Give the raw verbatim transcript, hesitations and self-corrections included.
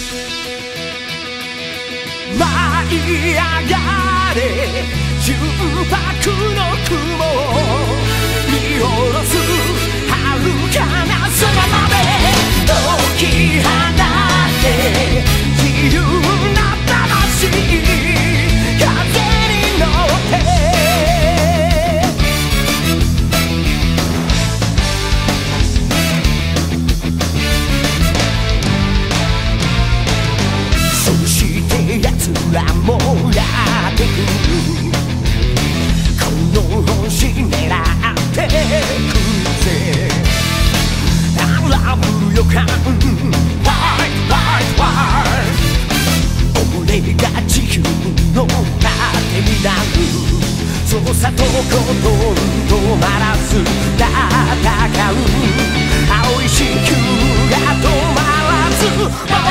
舞い上がれ純白の雲を見下ろす遥かな空まで解き放って自由な魂風に乗ってそして奴らもやってくるこの星狙ってくぜ荒ぶる予感 Fight, fight, fight 俺が地球の果てになる操作とことん止まらず戦う青い地球が止まらず